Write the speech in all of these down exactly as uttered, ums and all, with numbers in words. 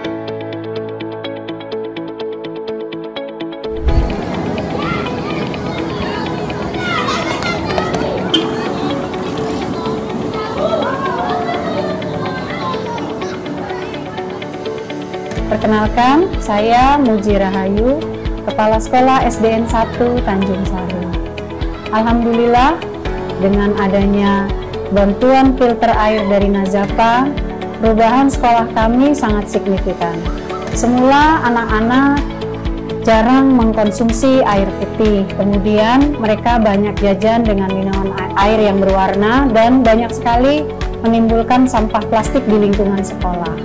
Perkenalkan, saya Muji Rahayu, Kepala Sekolah S D N satu Tanjung Sari. Alhamdulillah, dengan adanya bantuan filter air dari Nazapa, perubahan sekolah kami sangat signifikan. Semula anak-anak jarang mengkonsumsi air putih, kemudian mereka banyak jajan dengan minuman air yang berwarna dan banyak sekali menimbulkan sampah plastik di lingkungan sekolah.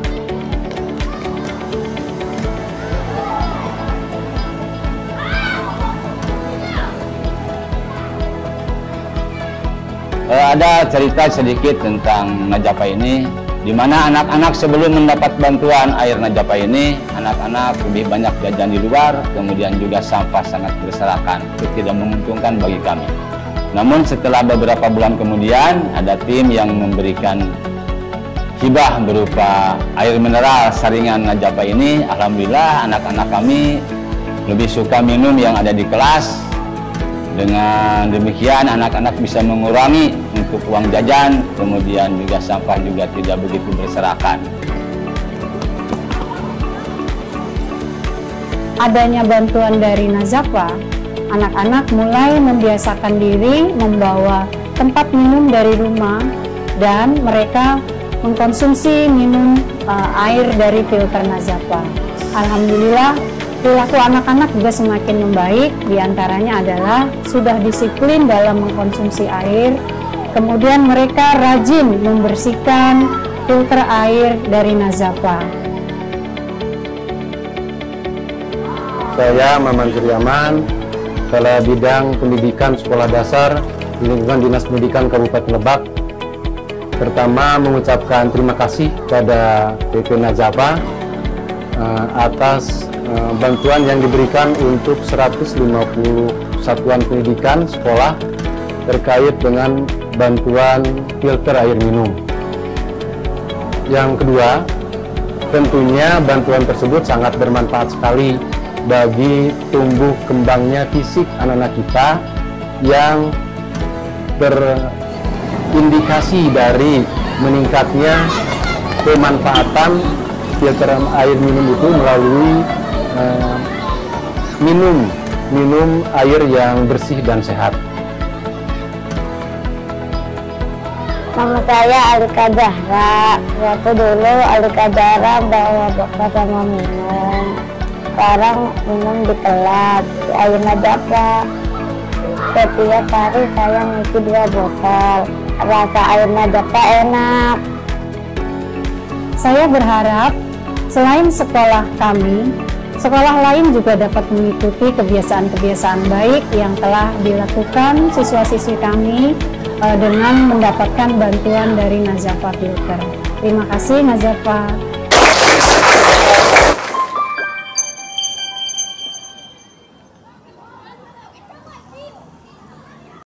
Ada cerita sedikit tentang Nazapa ini, di mana anak-anak sebelum mendapat bantuan air Nazapa ini, anak-anak lebih banyak jajan di luar, kemudian juga sampah sangat berserakan, itu tidak menguntungkan bagi kami. Namun setelah beberapa bulan kemudian, ada tim yang memberikan hibah berupa air mineral saringan Nazapa ini. Alhamdulillah anak-anak kami lebih suka minum yang ada di kelas. Dengan demikian anak-anak bisa mengurangi untuk uang jajan, kemudian juga sampah juga tidak begitu berserakan. Adanya bantuan dari Nazapa, anak-anak mulai membiasakan diri membawa tempat minum dari rumah dan mereka mengkonsumsi minum uh, air dari filter Nazapa. Alhamdulillah, perilaku anak-anak juga semakin membaik, diantaranya adalah sudah disiplin dalam mengkonsumsi air, kemudian mereka rajin membersihkan filter air dari Nazapa. Saya Maman Suryaman, Kepala Bidang Pendidikan Sekolah Dasar di lingkungan Dinas Pendidikan Kabupaten Lebak. Pertama mengucapkan terima kasih kepada P P Nazapa uh, atas bantuan yang diberikan untuk seratus lima puluh satuan pendidikan sekolah terkait dengan bantuan filter air minum. Yang kedua, tentunya bantuan tersebut sangat bermanfaat sekali bagi tumbuh kembangnya fisik anak-anak kita yang berindikasi dari meningkatnya pemanfaatan filter air minum itu melalui Uh, minum minum air yang bersih dan sehat. Nama saya Alika Zahra. Waktu dulu Alika Zahra bawa bapak sama minum. Sekarang minum di kelas di air Nazapa. Setiap hari saya ngisi dua botol. Rasa air Nazapa enak. Saya berharap selain sekolah kami, sekolah lain juga dapat mengikuti kebiasaan-kebiasaan baik yang telah dilakukan siswa-siswi kami uh, dengan mendapatkan bantuan dari Nazapa Filter. Terima kasih Nazapa.